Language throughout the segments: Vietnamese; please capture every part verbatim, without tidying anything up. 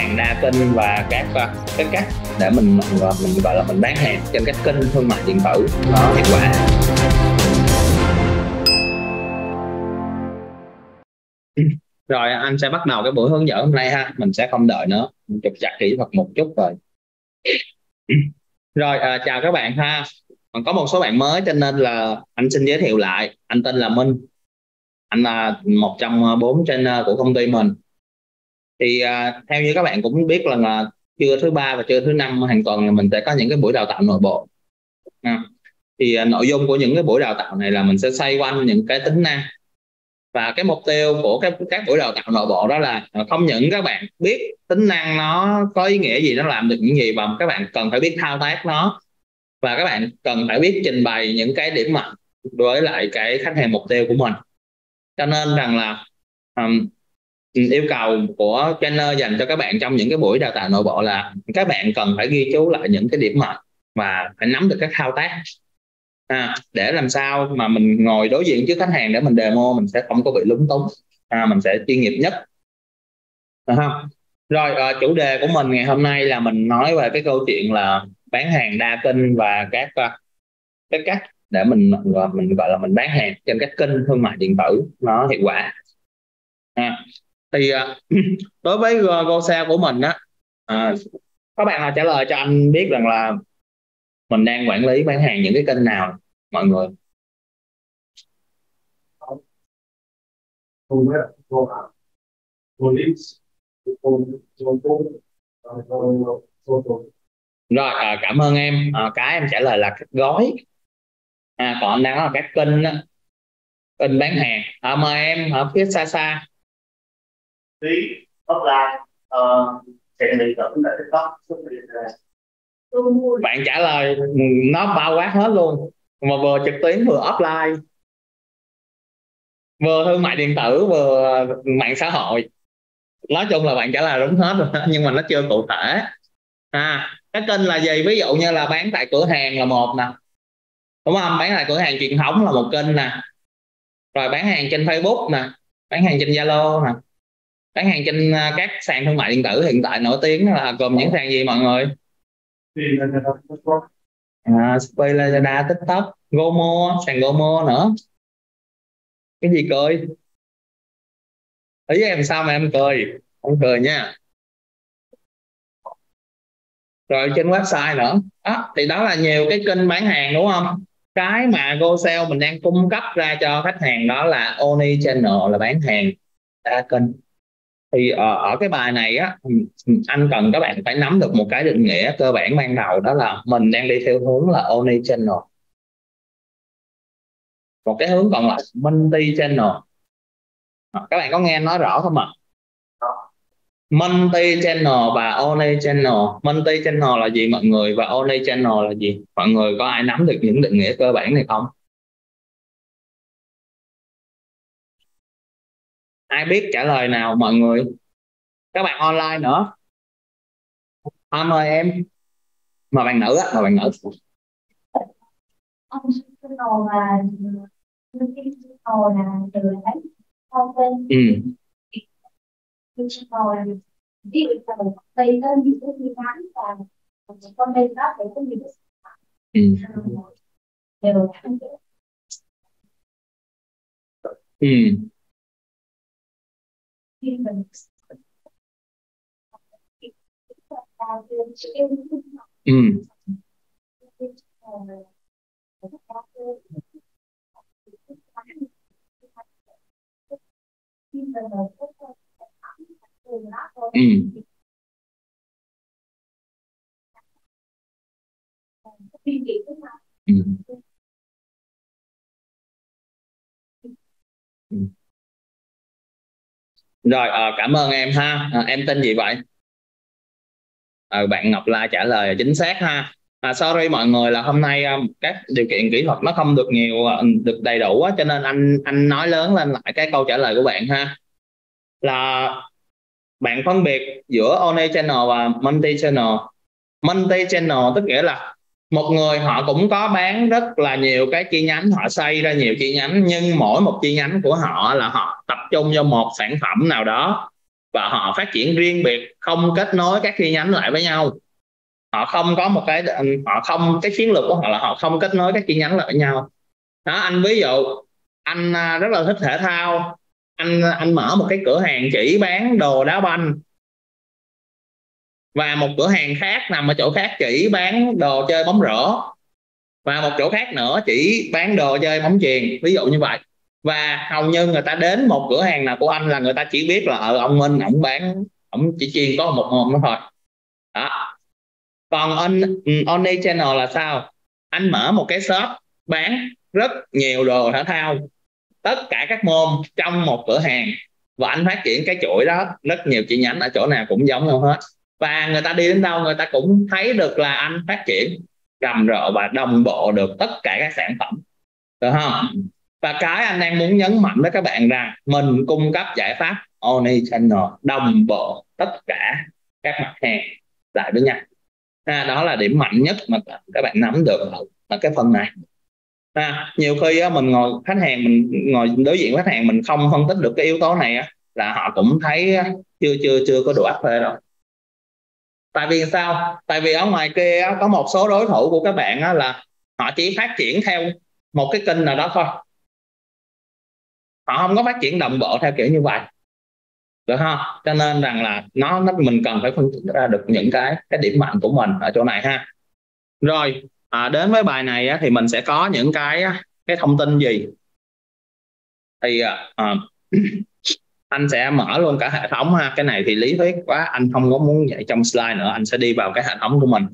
hàng đa kênh và các cái cách để mình mình gọi là mình bán hàng trên các kênh thương mại điện tử nó hiệu quả. Rồi anh sẽ bắt đầu cái buổi hướng dẫn hôm nay ha, mình sẽ không đợi nữa, chụp chặt kỹ thuật một chút rồi. Rồi à, chào các bạn ha. Có một số bạn mới cho nên là anh xin giới thiệu lại. Anh tên là Minh, anh là một trong bốn trainer của công ty mình. Thì à, theo như các bạn cũng biết là, là trưa thứ ba và trưa thứ năm hàng tuần là mình sẽ có những cái buổi đào tạo nội bộ à, thì à, nội dung của những cái buổi đào tạo này là mình sẽ xoay quanh những cái tính năng. Và cái mục tiêu của các, các buổi đào tạo nội bộ đó là không những các bạn biết tính năng nó có ý nghĩa gì, nó làm được những gì, và các bạn cần phải biết thao tác nó, và các bạn cần phải biết trình bày những cái điểm mạnh với lại cái khách hàng mục tiêu của mình. Cho nên rằng là um, yêu cầu của trainer dành cho các bạn trong những cái buổi đào tạo nội bộ là các bạn cần phải ghi chú lại những cái điểm mạnh và phải nắm được các thao tác à, để làm sao mà mình ngồi đối diện trước khách hàng để mình demo mình sẽ không có bị lúng túng, à, mình sẽ chuyên nghiệp nhất. Được không? Rồi à, chủ đề của mình ngày hôm nay là mình nói về cái câu chuyện là bán hàng đa kênh và các cái cách để mình mình gọi là mình bán hàng trên các kênh thương mại điện tử nó hiệu quả. À, thì đối với GoSale của mình á, à, các bạn nào trả lời cho anh biết rằng là mình đang quản lý bán hàng những cái kênh nào mọi người? Rồi à, cảm ơn em. À, cái em trả lời là các gói. À, còn anh đang nói là các kênh đó, kênh bán hàng. À, mời em ở phía xa xa. Phí offline chạy điện tử tại TikTok. Bạn trả lời nó bao quát hết luôn, mà vừa trực tuyến vừa offline, vừa thương mại điện tử vừa mạng xã hội. Nói chung là bạn trả lời đúng hết rồi, nhưng mà nó chưa cụ thể. À, cái kênh là gì? Ví dụ như là bán tại cửa hàng là một nè, đúng không? Bán tại cửa hàng truyền thống là một kênh nè, rồi bán hàng trên Facebook nè, bán hàng trên Zalo nè, bán hàng trên các sàn thương mại điện tử hiện tại nổi tiếng là gồm những sàn gì mọi người? À, Shopee, Lazada, TikTok, Gomo, sàn Gomo nữa. Cái gì cười? Ý em sao mà em cười? Không cười nha. Rồi trên website nữa. Đó, thì đó là nhiều cái kênh bán hàng đúng không? Cái mà GoSale mình đang cung cấp ra cho khách hàng đó là Omnichannel, là bán hàng đa kênh. Thì ở, ở cái bài này á, anh cần các bạn phải nắm được một cái định nghĩa cơ bản ban đầu, đó là mình đang đi theo hướng là Omnichannel. Một cái hướng còn lại Multi-channel. Các bạn có nghe nói rõ không ạ? Multi-channel và Omnichannel. Multi-channel là gì mọi người, và Omnichannel là gì? Mọi người có ai nắm được những định nghĩa cơ bản này không? Ai biết trả lời nào mọi người? Các bạn online nữa. À, mời em. Mà bạn nữ á, mà bạn nữ. Omnichannel là Multi-channel là từ đấy thông tin. Ừ. Rồi ví dụ là một tùy tên những cái chi nhánh và con bên đó phải có nhiều Ừ. đều Ừ. khi mình Ừ. Ừ. Ừ. Ừ. Rồi à, cảm ơn em ha. À, em tên gì vậy? À, bạn Ngọc La trả lời chính xác ha. À, sorry mọi người là hôm nay um, các điều kiện kỹ thuật nó không được nhiều, uh, được đầy đủ á, cho nên anh anh nói lớn lên lại cái câu trả lời của bạn ha. Là bạn phân biệt giữa Omnichannel và Multi-channel. Multi-channel tức nghĩa là một người họ cũng có bán rất là nhiều cái chi nhánh, họ xây ra nhiều chi nhánh, nhưng mỗi một chi nhánh của họ là họ tập trung vào một sản phẩm nào đó, và họ phát triển riêng biệt, không kết nối các chi nhánh lại với nhau. Họ không có một cái họ không cái chiến lược của họ là họ không kết nối các chi nhánh lại với nhau. Đó, anh ví dụ anh rất là thích thể thao, anh anh mở một cái cửa hàng chỉ bán đồ đá banh, và một cửa hàng khác nằm ở chỗ khác chỉ bán đồ chơi bóng rổ, và một chỗ khác nữa chỉ bán đồ chơi bóng chuyền, ví dụ như vậy. Và hầu như người ta đến một cửa hàng nào của anh là người ta chỉ biết là ở ông Minh ông bán, ông chỉ chuyên có một môn đó thôi. Đó. Còn on, Only Channel là sao? Anh mở một cái shop bán rất nhiều đồ thể thao, tất cả các môn trong một cửa hàng, và anh phát triển cái chuỗi đó rất nhiều chi nhánh ở chỗ nào cũng giống nhau hết, và người ta đi đến đâu người ta cũng thấy được là anh phát triển rầm rộ và đồng bộ được tất cả các sản phẩm, được không? Và cái anh đang muốn nhấn mạnh với các bạn rằng mình cung cấp giải pháp Only Channel đồng bộ tất cả các mặt hàng lại với nhau. À, đó là điểm mạnh nhất mà các bạn nắm được ở cái phần này. À, nhiều khi á, mình ngồi khách hàng mình ngồi đối diện khách hàng mình không phân tích được cái yếu tố này á, là họ cũng thấy chưa chưa chưa có đủ áp phê rồi. Tại vì sao? Tại vì ở ngoài kia á, có một số đối thủ của các bạn á, là họ chỉ phát triển theo một cái kênh nào đó thôi, họ không có phát triển đồng bộ theo kiểu như vậy, được không? Cho nên rằng là nó, nó mình cần phải phân tích ra được những cái cái điểm mạnh của mình ở chỗ này ha. Rồi à, đến với bài này á, thì mình sẽ có những cái cái thông tin gì thì à, anh sẽ mở luôn cả hệ thống ha. Cái này thì lý thuyết quá, anh không có muốn dạy trong slide nữa, anh sẽ đi vào cái hệ thống của mình.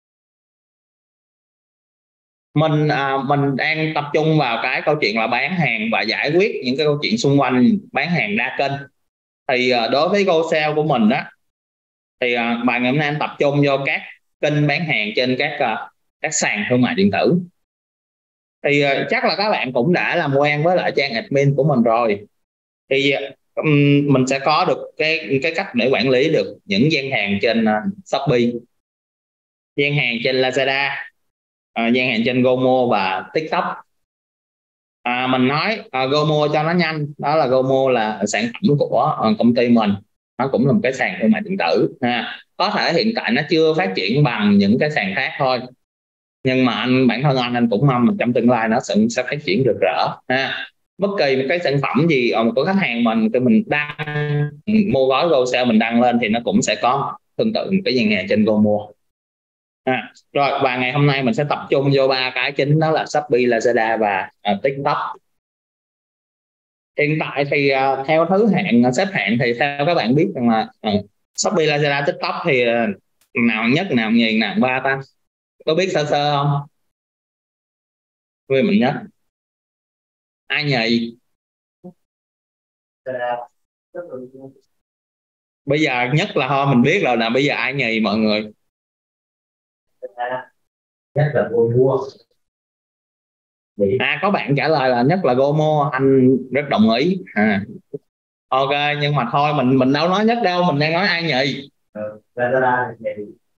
Mình à, mình đang tập trung vào cái câu chuyện là bán hàng và giải quyết những cái câu chuyện xung quanh bán hàng đa kênh. Thì à, đối với GoSale của mình đó, thì à, bài ngày hôm nay anh tập trung vô các kênh bán hàng trên các à, các sàn thương mại điện tử. Thì à, chắc là các bạn cũng đã làm quen với lại trang admin của mình rồi. Thì um, mình sẽ có được cái cái cách để quản lý được những gian hàng trên uh, Shopee, gian hàng trên Lazada, uh, gian hàng trên Gomo và TikTok. À, mình nói uh, Gomo cho nó nhanh, đó là Gomo là sản phẩm của uh, công ty mình, nó cũng là một cái sàn thương mại điện tử ha. Có thể hiện tại nó chưa phát triển bằng những cái sàn khác thôi, nhưng mà anh bản thân anh anh cũng mong trong tương lai nó sẽ, sẽ phát triển được rỡ ha. Bất kỳ một cái sản phẩm gì của khách hàng mình thì mình đăng mua gói GoSale mình đăng lên thì nó cũng sẽ có tương tự cái gian hàng trên Gomo. À, rồi và ngày hôm nay mình sẽ tập trung vô ba cái chính, đó là Shopee, Lazada và uh, TikTok. Hiện tại thì uh, theo thứ hạng xếp hạng thì theo các bạn biết rằng là uh, Shopee, Lazada, TikTok thì uh, nào nhất, nào nhì, nào ba ta? Có biết sơ sơ không? Vì mình nhất. Ai nhì? Bây giờ nhất là thôi mình biết rồi, là bây giờ ai nhì mọi người? Nhất là Gomo. À, có bạn trả lời là nhất là Gomo, anh rất đồng ý. À, ok, nhưng mà thôi mình mình đâu nói nhất đâu, mình đang nói ai nhì. Lazada nhì.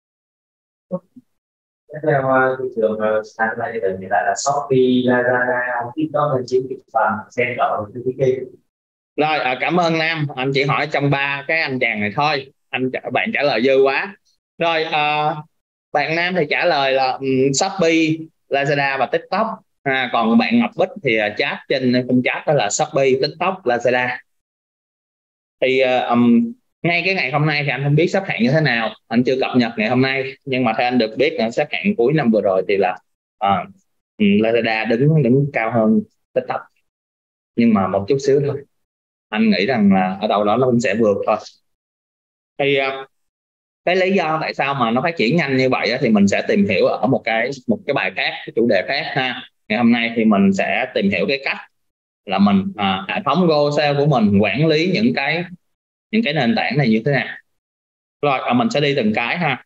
Tiếp theo thị trường sàn thương mại điện tử hiện tại là Shopee, Lazada, TikTok là chiếm thị phần xem ở cái kênh. Rồi à, cảm ơn Nam, anh chỉ hỏi trong ba cái anh chàng này thôi, anh bạn trả lời dư quá. Rồi à, bạn Nam thì trả lời là um, Shopee, Lazada và TikTok. À, còn bạn Ngọc Bích thì uh, chat trên khung chat đó là Shopee, TikTok, Lazada. Thì uh, um, ngay cái ngày hôm nay thì anh không biết xếp hạng như thế nào, anh chưa cập nhật ngày hôm nay, nhưng mà theo anh được biết là xếp hạng cuối năm vừa rồi thì là uh, Lazada đứng đứng cao hơn TikTok, nhưng mà một chút xíu thôi. Anh nghĩ rằng là ở đâu đó nó cũng sẽ vượt thôi. Thì uh, cái lý do tại sao mà nó phát triển nhanh như vậy thì mình sẽ tìm hiểu ở một cái một cái bài khác, cái chủ đề khác ha. Ngày hôm nay thì mình sẽ tìm hiểu cái cách là mình à, hệ thống GoSale của mình quản lý những cái những cái nền tảng này như thế nào. Rồi à, mình sẽ đi từng cái ha.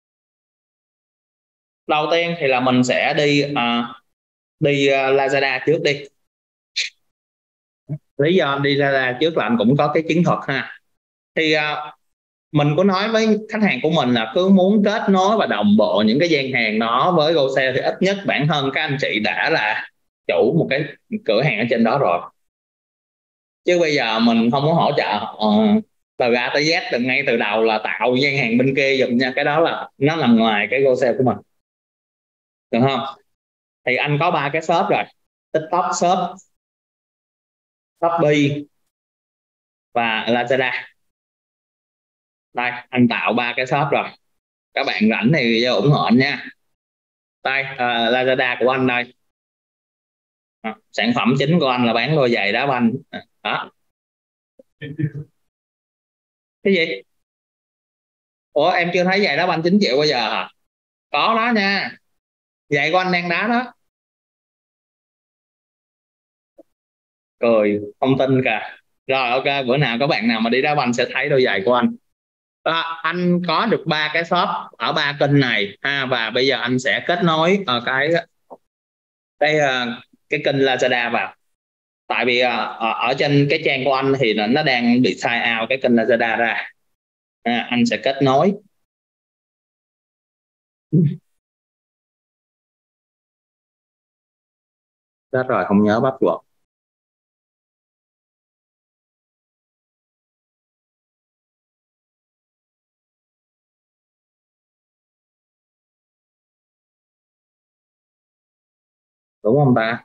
Đầu tiên thì là mình sẽ đi à, đi uh, Lazada trước đi. Lý do đi Lazada trước là anh cũng có cái chiến thuật ha. Thì uh, mình có nói với khách hàng của mình là cứ muốn kết nối và đồng bộ những cái gian hàng đó với GoSale thì ít nhất bản thân các anh chị đã là chủ một cái cửa hàng ở trên đó rồi, chứ bây giờ mình không có hỗ trợ họ từ A tới Z từ ngay từ đầu là tạo gian hàng bên kia giùm nha, cái đó là nó nằm ngoài cái go sale của mình, được không? Thì anh có ba cái shop rồi: TikTok Shop, Shopee và Lazada. Đây anh tạo ba cái shop rồi, các bạn rảnh thì vô ủng hộ anh nha. Đây uh, Lazada của anh đây. À, sản phẩm chính của anh là bán đôi giày đá banh đó. Cái gì? Ủa em chưa thấy giày đá banh chín triệu bao giờ hả? Có đó nha, giày của anh đang đá đó. Cười không tin cả. Rồi ok, bữa nào có bạn nào mà đi đá banh sẽ thấy đôi giày của anh. À, anh có được ba cái shop ở ba kênh này ha, và bây giờ anh sẽ kết nối uh, cái cái uh, cái kênh Lazada vào. Tại vì uh, ở, ở trên cái trang của anh thì nó, nó đang bị sign out cái kênh Lazada ra. À, anh sẽ kết nối. Chết rồi, không nhớ password. Đúng không ta?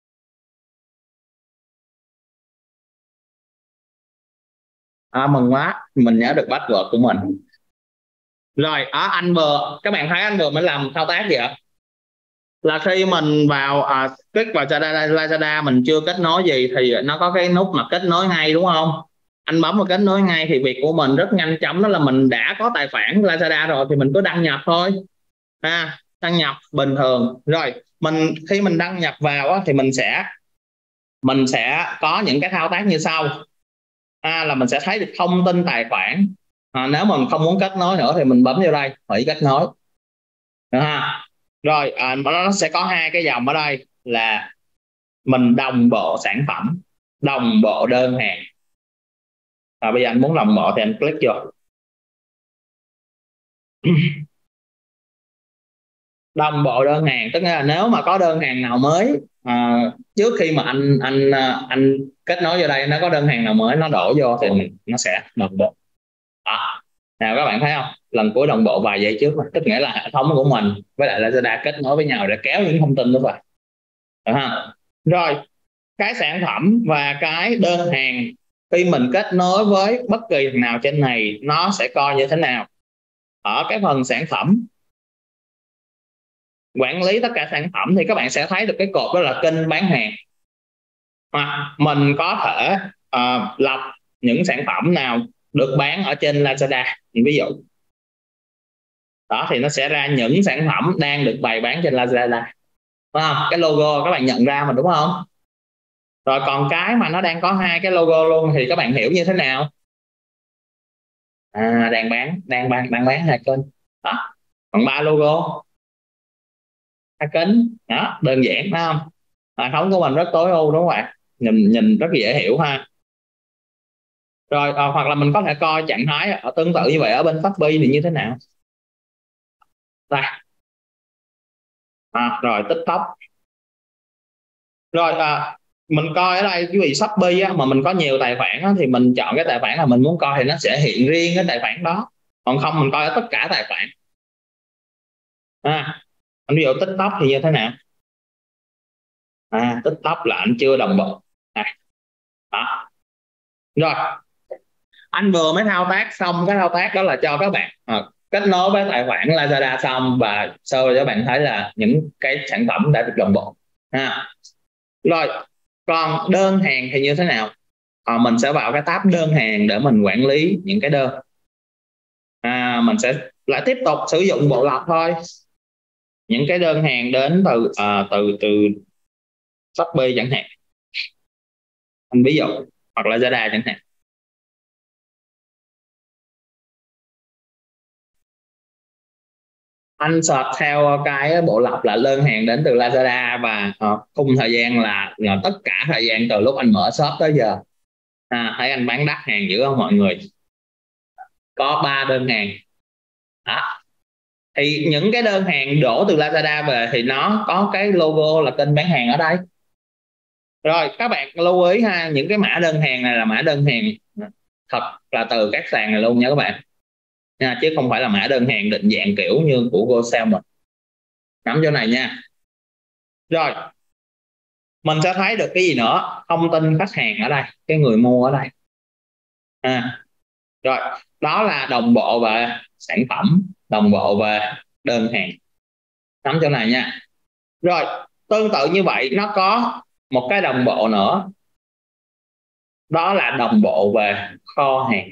À, mừng quá, mình nhớ được password của mình. Rồi, ở anh vừa, các bạn thấy anh vừa mới làm thao tác gì ạ? Là khi mình vào à, click vào Lazada, Lazada mình chưa kết nối gì thì nó có cái nút mà kết nối ngay đúng không? Anh bấm vào kết nối ngay thì việc của mình rất nhanh chóng, đó là mình đã có tài khoản Lazada rồi thì mình cứ đăng nhập thôi. À, đăng nhập bình thường. Rồi, mình khi mình đăng nhập vào á, thì mình sẽ mình sẽ có những cái thao tác như sau. À, là mình sẽ thấy được thông tin tài khoản. À, nếu mình không muốn kết nối nữa thì mình bấm vô đây hủy kết nối. Được ha? Rồi à, nó sẽ có hai cái dòng ở đây là mình đồng bộ sản phẩm, đồng bộ đơn hàng. À, bây giờ anh muốn đồng bộ thì anh click vô. Đồng bộ đơn hàng tức là nếu mà có đơn hàng nào mới à, trước khi mà anh anh anh kết nối vô đây nó có đơn hàng nào mới nó đổ vô thì mình, nó sẽ đồng bộ. À, nào các bạn thấy không, lần cuối đồng bộ vài giây trước mà, tức nghĩa là hệ thống của mình với lại Lazada kết nối với nhau để kéo những thông tin đó vào. Được không? Rồi cái sản phẩm và cái đơn hàng khi mình kết nối với bất kỳ thằng nào trên này nó sẽ coi như thế nào. Ở cái phần sản phẩm quản lý tất cả sản phẩm thì các bạn sẽ thấy được cái cột đó là kênh bán hàng. À, mình có thể uh, lọc những sản phẩm nào được bán ở trên Lazada, ví dụ đó thì nó sẽ ra những sản phẩm đang được bày bán trên Lazada. Đúng không? Cái logo các bạn nhận ra mà đúng không? Rồi còn cái mà nó đang có hai cái logo luôn thì các bạn hiểu như thế nào? À, đang bán đang bán đang bán hai kênh đó, còn ba logo hai kênh đó, đơn giản đúng không? Hệ thống của mình rất tối ưu đúng không ạ? Nhìn nhìn rất dễ hiểu ha. Rồi à, hoặc là mình có thể coi trạng thái ở tương tự như vậy ở bên Shopee thì như thế nào đây. À, rồi TikTok. Rồi à, mình coi ở đây quý vị Shopee á, mà mình có nhiều tài khoản á, thì mình chọn cái tài khoản là mình muốn coi thì nó sẽ hiện riêng cái tài khoản đó, còn không mình coi ở tất cả tài khoản. À, anh ví dụ TikTok thì như thế nào? À, TikTok là anh chưa đồng bộ. À, đó. Rồi anh vừa mới thao tác xong cái thao tác đó là cho các bạn à, kết nối với tài khoản Lazada xong và sau cho các bạn thấy là những cái sản phẩm đã được đồng bộ. À, rồi còn đơn hàng thì như thế nào? À, mình sẽ vào cái tab đơn hàng để mình quản lý những cái đơn. À, mình sẽ lại tiếp tục sử dụng bộ lọc thôi. Những cái đơn hàng đến từ à, từ từ Shopee chẳng hạn, anh ví dụ, hoặc là Lazada chẳng hạn. Anh search theo cái bộ lọc là đơn hàng đến từ Lazada và uh, khung thời gian là, là tất cả thời gian từ lúc anh mở shop tới giờ. À, thấy anh bán đắt hàng dữ không mọi người? Có ba đơn hàng đó. Thì những cái đơn hàng đổ từ Lazada về thì nó có cái logo là kênh bán hàng ở đây. Rồi các bạn lưu ý ha, những cái mã đơn hàng này là mã đơn hàng thật là từ các sàn này luôn nha các bạn nha, chứ không phải là mã đơn hàng định dạng kiểu như của GoSale mình. Nắm chỗ này nha. Rồi mình sẽ thấy được cái gì nữa, thông tin khách hàng ở đây, cái người mua ở đây. À, rồi đó là đồng bộ về sản phẩm, đồng bộ về đơn hàng. Nắm chỗ này nha. Rồi tương tự như vậy nó có một cái đồng bộ nữa, đó là đồng bộ về kho hàng.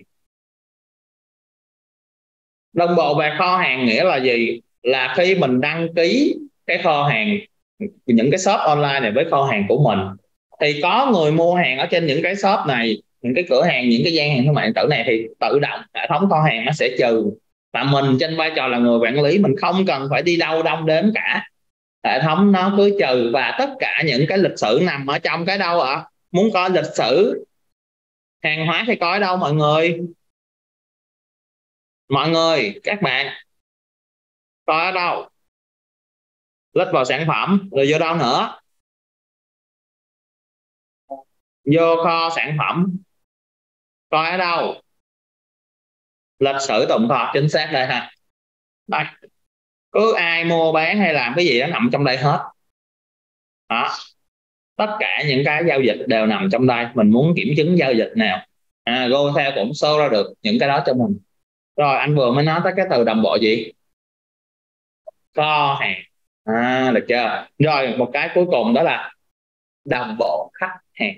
Đồng bộ về kho hàng nghĩa là gì? Là khi mình đăng ký cái kho hàng, những cái shop online này với kho hàng của mình, thì có người mua hàng ở trên những cái shop này, những cái cửa hàng, những cái gian hàng thương mại điện tử này, thì tự động hệ thống kho hàng nó sẽ trừ, và mình trên vai trò là người quản lý, mình không cần phải đi đâu đong đếm cả, hệ thống nó cứ trừ. Và tất cả những cái lịch sử nằm ở trong cái đâu ạ? Muốn coi lịch sử hàng hóa thì coi ở đâu mọi người? Mọi người các bạn coi ở đâu? Click vào sản phẩm rồi vô đâu nữa? Vô kho sản phẩm. Coi ở đâu? Lịch sử tồn kho, chính xác đây ha. Đây, cứ ai mua bán hay làm cái gì đó nằm trong đây hết đó. Tất cả những cái giao dịch đều nằm trong đây. Mình muốn kiểm chứng giao dịch nào, à, GoSale cũng show ra được những cái đó cho mình. Rồi anh vừa mới nói tới cái từ đồng bộ gì? Kho hàng. À, được chưa? Rồi một cái cuối cùng đó là đồng bộ khách hàng.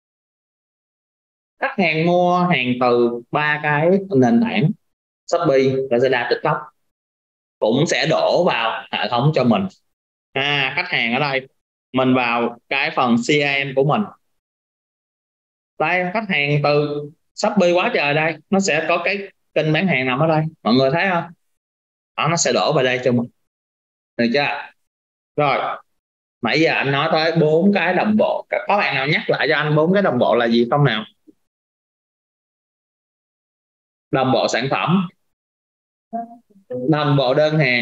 Khách hàng mua hàng từ ba cái nền tảng Shopee, Lazada, TikTok cũng sẽ đổ vào hệ thống cho mình. À, khách hàng ở đây mình vào cái phần xê a em của mình, đây khách hàng từ Shopee quá trời, đây nó sẽ có cái kênh bán hàng nằm ở đây, mọi người thấy không? Đó, nó sẽ đổ vào đây cho mình, được chưa? Rồi nãy giờ anh nói tới bốn cái đồng bộ, có bạn nào nhắc lại cho anh bốn cái đồng bộ là gì không nào? Đồng bộ sản phẩm, đồng bộ đơn hàng,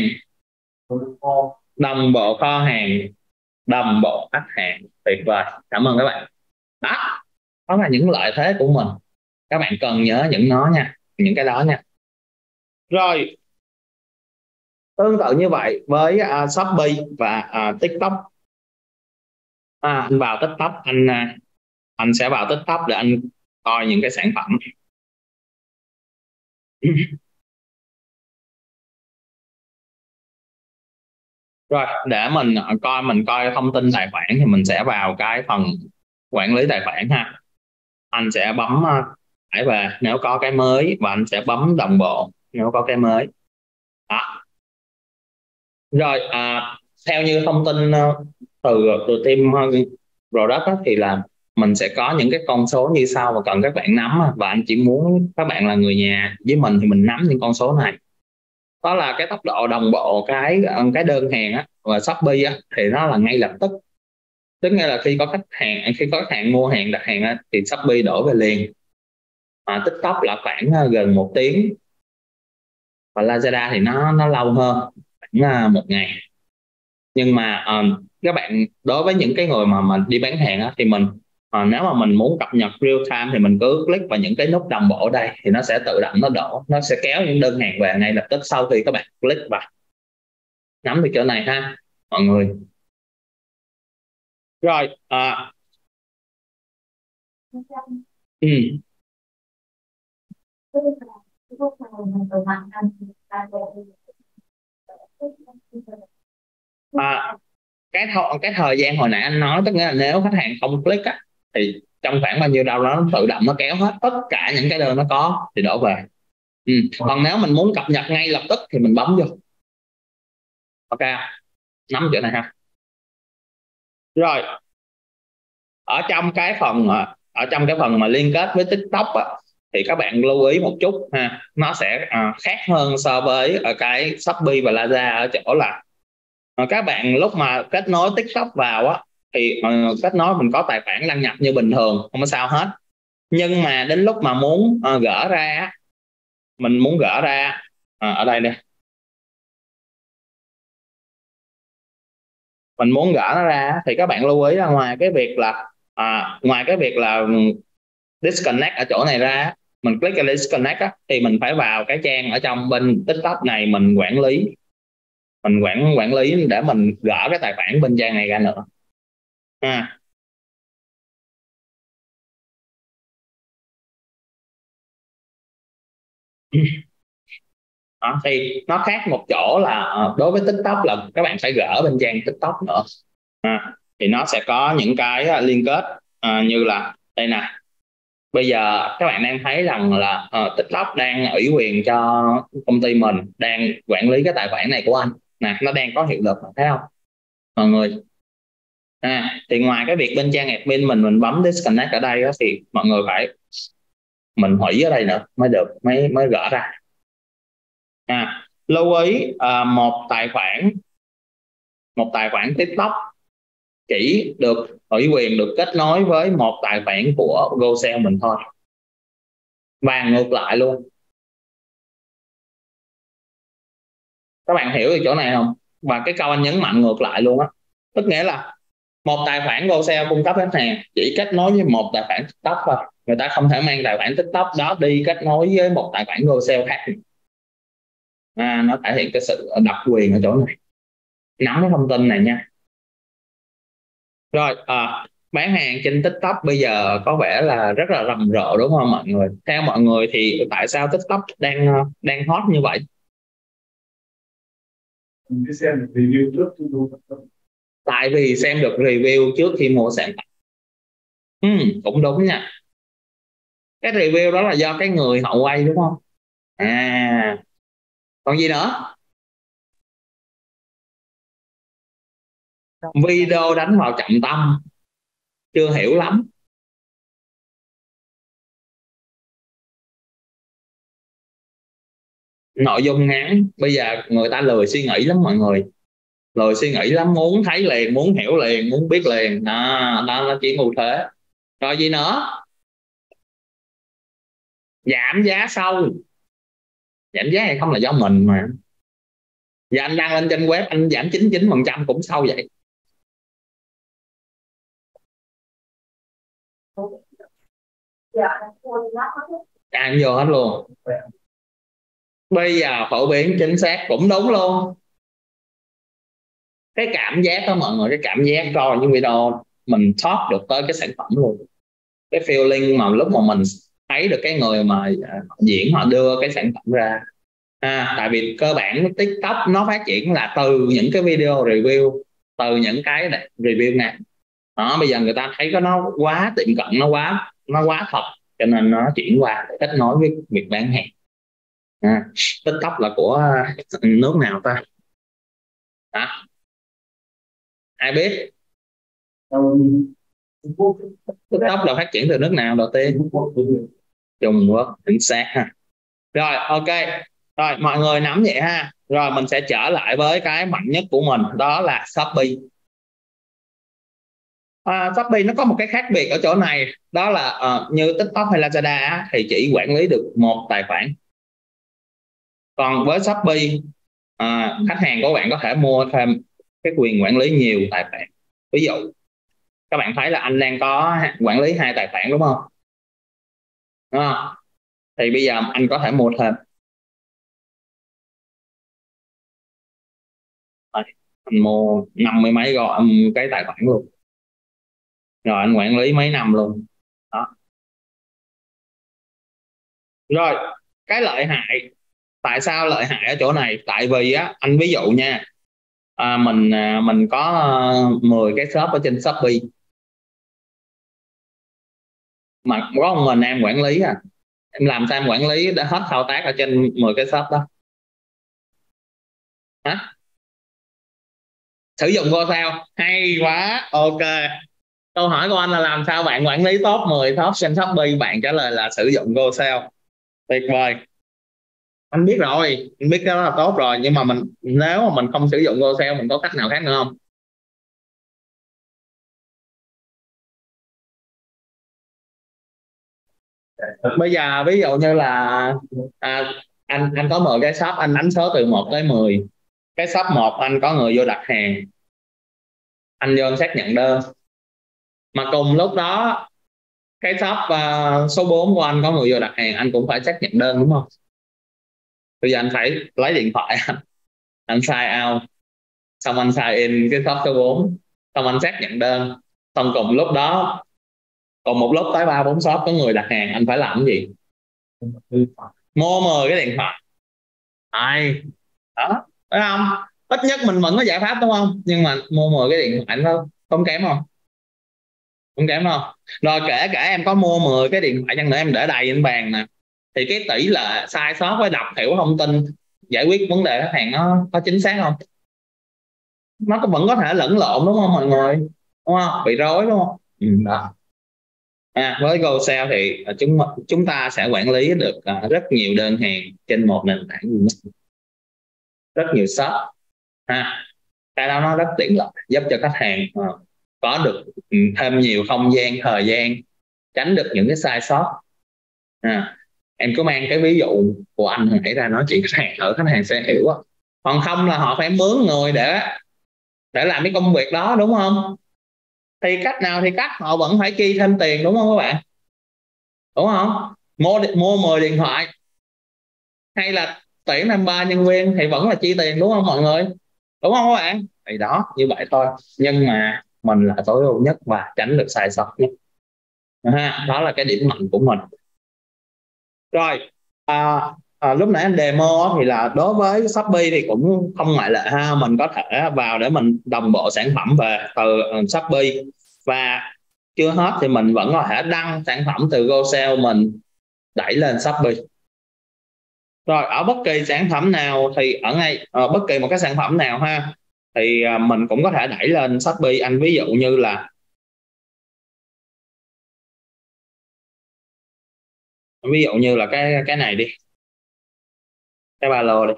đồng bộ kho hàng, đồng bộ khách hàng. Tuyệt vời, cảm ơn các bạn. Đó, đó là những lợi thế của mình, các bạn cần nhớ những nó nha, những cái đó nha. Rồi tương tự như vậy với uh, Shopee và uh, TikTok. À, anh vào TikTok, anh uh, anh sẽ vào TikTok để anh coi những cái sản phẩm. Rồi để mình coi mình coi thông tin tài khoản thì mình sẽ vào cái phần quản lý tài khoản ha. Anh sẽ bấm tải về nếu có cái mới, và anh sẽ bấm đồng bộ nếu có cái mới. Đó. Rồi à, theo như thông tin từ từ team product đó, thì là mình sẽ có những cái con số như sau và cần các bạn nắm, và anh chỉ muốn các bạn là người nhà với mình thì mình nắm những con số này. Đó là cái tốc độ đồng bộ cái cái đơn hàng á, và Shopee á, thì nó là ngay lập tức, tức nghĩa là khi có khách hàng khi có khách hàng mua hàng đặt hàng á, thì Shopee đổ về liền. À, TikTok là khoảng gần một tiếng, và Lazada thì nó nó lâu hơn, khoảng một ngày. Nhưng mà uh, các bạn đối với những cái người mà mình đi bán hàng á, thì mình uh, nếu mà mình muốn cập nhật real time thì mình cứ click vào những cái nút đồng bộ ở đây, thì nó sẽ tự động nó đổ, nó sẽ kéo những đơn hàng về ngay lập tức sau khi các bạn click vào. Nắm được chỗ này ha mọi người. Rồi uh, ừ. À, cái th- cái thời gian hồi nãy anh nói, tức nghĩa là nếu khách hàng không click á, thì trong khoảng bao nhiêu đâu đó nó tự động nó kéo hết tất cả những cái đơn nó có thì đổ về. Ừ. Còn nếu mình muốn cập nhật ngay lập tức thì mình bấm vô. Ok, nắm chỗ này ha. Rồi ở trong cái phần ở trong cái phần mà liên kết với TikTok á, thì các bạn lưu ý một chút ha, nó sẽ à, khác hơn so với ở cái Shopee và Lazada ở chỗ là à, các bạn lúc mà kết nối TikTok vào á, thì à, kết nối mình có tài khoản đăng nhập như bình thường, không có sao hết. Nhưng mà đến lúc mà muốn à, gỡ ra, mình muốn gỡ ra à, ở đây đây mình muốn gỡ nó ra, thì các bạn lưu ý là ngoài cái việc là à, ngoài cái việc là disconnect ở chỗ này ra, mình click cái disconnect á, thì mình phải vào cái trang ở trong bên TikTok này mình quản lý mình quản quản lý để mình gỡ cái tài khoản bên trang này ra nữa ha. Đó, thì nó khác một chỗ là uh, đối với TikTok là các bạn phải gỡ bên trang TikTok nữa à, thì nó sẽ có những cái uh, liên kết uh, như là đây nè. Bây giờ các bạn đang thấy rằng là uh, TikTok đang ủy quyền cho công ty mình đang quản lý cái tài khoản này của anh nè, nó đang có hiệu lực, thấy không mọi người? À, thì ngoài cái việc bên trang admin mình mình bấm disconnect ở đây đó, thì mọi người phải mình hủy ở đây nữa mới được, mới mới gỡ ra. À, lưu ý à, một tài khoản một tài khoản TikTok chỉ được ủy quyền được kết nối với một tài khoản của GoSell mình thôi, và ngược lại luôn. Các bạn hiểu được chỗ này không? Và cái câu anh nhấn mạnh ngược lại luôn á, tức nghĩa là một tài khoản GoSell cung cấp khách hàng chỉ kết nối với một tài khoản TikTok thôi, người ta không thể mang tài khoản TikTok đó đi kết nối với một tài khoản GoSell khác. À, nó thể hiện cái sự độc quyền ở chỗ này, nắm cái thông tin này nha. Rồi à, bán hàng trên TikTok bây giờ có vẻ là rất là rầm rộ đúng không mọi người? Theo mọi người thì tại sao TikTok đang đang hot như vậy? Mình xem được review trước khi mua. Tại vì xem được review trước khi mua sản phẩm. Ừ, cũng đúng nha. Cái review đó là do cái người họ quay đúng không? À, còn gì nữa? Video đánh vào trọng tâm, chưa hiểu lắm. Nội dung ngắn, bây giờ người ta lười suy nghĩ lắm mọi người, lười suy nghĩ lắm, muốn thấy liền, muốn hiểu liền, muốn biết liền. À, đó nó chỉ ngu thế. Rồi gì nữa? Giảm giá sâu. Giảm giá hay không là do mình mà. Giờ anh đăng lên trên web anh giảm chín mươi chín phần trăm cũng sâu vậy. Ăn vô hết luôn. Bây giờ phổ biến chính xác cũng đúng luôn. Cái cảm giác đó mọi người, cái cảm giác coi những video mình talk được tới cái sản phẩm luôn, cái feeling mà lúc mà mình thấy được cái người mà diễn họ đưa cái sản phẩm ra. À, tại vì cơ bản TikTok nó phát triển là từ những cái video review, từ những cái review này đó. Bây giờ người ta thấy có nó quá tiệm cận, nó quá nó quá thật, cho nên nó chuyển qua để kết nối với việc bán hàng. À, TikTok là của nước nào ta? À, ai biết? TikTok là phát triển từ nước nào đầu tiên? Trung Quốc, chính xác ha. Rồi ok, rồi mọi người nắm vậy ha. Rồi mình sẽ trở lại với cái mạnh nhất của mình, đó là Shopee. À, Shopee nó có một cái khác biệt ở chỗ này, đó là uh, như TikTok hay Lazada á, thì chỉ quản lý được một tài khoản. Còn với Shopee à, khách hàng của bạn có thể mua thêm cái quyền quản lý nhiều tài khoản. Ví dụ các bạn thấy là anh đang có quản lý hai tài khoản đúng không? Đúng không? Thì bây giờ anh có thể mua thêm. Anh mua năm mươi mấy gọi cái tài khoản luôn, rồi anh quản lý mấy năm luôn đó. Rồi cái lợi hại, tại sao lợi hại ở chỗ này? Tại vì á, anh ví dụ nha, à, mình à, mình có uh, mười cái shop ở trên Shopee mà có một mình em quản lý, à em làm sao em quản lý để hết thao tác ở trên mười cái shop đó? Hả? Sử dụng GoSell. Hay quá, ok. Câu hỏi của anh là làm sao bạn quản lý top mười top trên Shopee, bạn trả lời là sử dụng GoSell. Tuyệt vời. Anh biết rồi, anh biết cái đó là tốt rồi, nhưng mà mình nếu mà mình không sử dụng GoSell mình có cách nào khác nữa không? Bây giờ ví dụ như là à, anh anh có mười cái shop, anh đánh số từ một tới mười. Cái shop một anh có người vô đặt hàng, anh vô anh xác nhận đơn, mà cùng lúc đó cái shop uh, số bốn của anh có người vô đặt hàng, anh cũng phải xác nhận đơn đúng không? Bây giờ anh phải lấy điện thoại anh, anh sign out, xong anh sign in cái shop số bốn, xong anh xác nhận đơn, xong cùng lúc đó còn một lúc tới ba bốn shop có người đặt hàng, anh phải làm cái gì? Mua mười cái điện thoại. Ai đó, phải không? Ít nhất mình vẫn có giải pháp đúng không? Nhưng mà mua mười cái điện thoại nó không kém không? Không kém không? Rồi kể cả em có mua mười cái điện thoại chăng nữa, em để đầy trên bàn nè, thì cái tỷ lệ sai sót với đọc hiểu thông tin giải quyết vấn đề khách hàng nó có chính xác không? Nó vẫn có thể lẫn lộn đúng không mọi người? Đúng không? Bị rối đúng không? Ừ, đó. À, với GoSale thì chúng chúng ta sẽ quản lý được uh, rất nhiều đơn hàng trên một nền tảng duy nhất, rất nhiều shop ha. Cái đó nó rất tiện lợi, giúp cho khách hàng uh, có được ừ, thêm nhiều không gian thời gian, tránh được những cái sai sót. À, em cứ mang cái ví dụ của anh hồi nãy ra nói chuyện khách hàng ở, khách hàng sẽ hiểu. Còn không là họ phải mướn người để để làm cái công việc đó đúng không? Thì cách nào thì cách, họ vẫn phải chi thêm tiền đúng không các bạn? Đúng không? Mua mua mười điện thoại hay là tuyển thêm ba nhân viên thì vẫn là chi tiền đúng không mọi người? Đúng không các bạn? Thì đó, như vậy thôi. Nhưng mà mình là tối ưu nhất và tránh được sai sót nhất. Ha, đó là cái điểm mạnh của mình. Rồi à, à, lúc nãy anh demo thì là đối với Shopee thì cũng không ngoại lệ ha, mình có thể vào để mình đồng bộ sản phẩm về từ Shopee, và chưa hết thì mình vẫn có thể đăng sản phẩm từ GoSale mình đẩy lên Shopee. Rồi ở bất kỳ sản phẩm nào thì ở ngay ở bất kỳ một cái sản phẩm nào ha, thì à, mình cũng có thể đẩy lên Shopee. Anh ví dụ như là ví dụ như là cái cái này đi, cái ba lô đi.